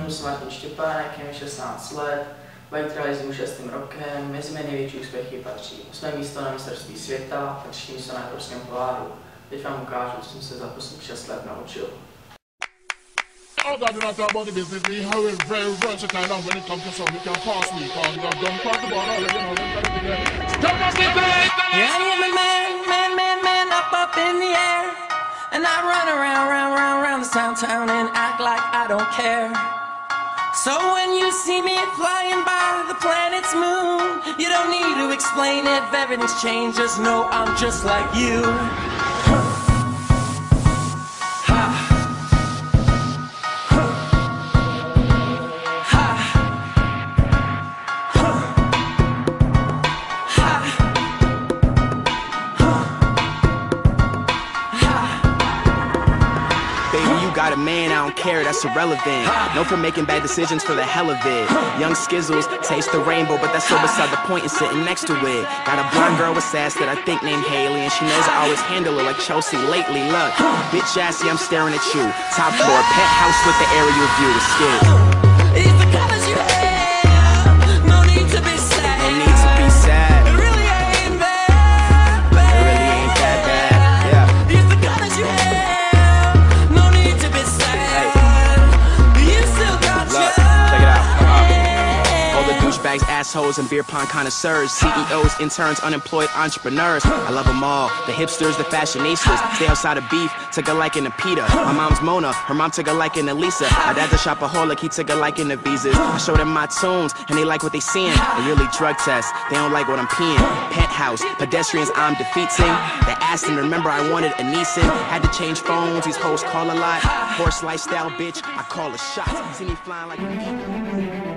Jmenuji se Martin Štěpánek, je mi 16 let, bike realizuju 6. rokem, mezi mé největší úspěchy patří 8. místo na mistrovství světa a 3. místo na evropském poháru. Teď vám ukážu, co jsem se za posledních 6 let naučil. Oh God, do not talk about the business. We have a very versatile and when it comes to something, we can pass me. Cause we have done quite the ball already, you know, them got it together. Come on, step back! Yeah, I am a man, up in the air. And I run around this town and act like I don't care. So when you see me flying by the planet's moon, you don't need to explain if everything's changed, just know I'm just like you. Got a man, I don't care, that's irrelevant. Known for making bad decisions for the hell of it. Young Skizzles, taste the rainbow, but that's so beside the point and sitting next to it. Got a blonde girl with sass that I think named Haley, and she knows I always handle her like Chelsea lately. Look, bitch assy, I'm staring at you. Top floor, penthouse with the aerial view, escape. It's the colors you have, no need to be sad. No need to be sad. It really ain't that bad. It really ain't that bad, yeah. It's the colors you have. Bags, assholes, and beer pong connoisseurs, CEOs, interns, unemployed entrepreneurs. I love them all. The hipsters, the fashionistas. Stay outside of beef, took a liking to Peter. My mom's Mona, her mom took a liking to Lisa. My dad's a shopaholic, he took a liking to visas. I show them my tunes, and they like what they seeing. They really drug test, they don't like what I'm peeing. Penthouse, pedestrians I'm defeating. They asked him to remember I wanted a Nissan. Had to change phones, these hoes call a lot. Horse lifestyle, bitch, I call a shot. See me flying like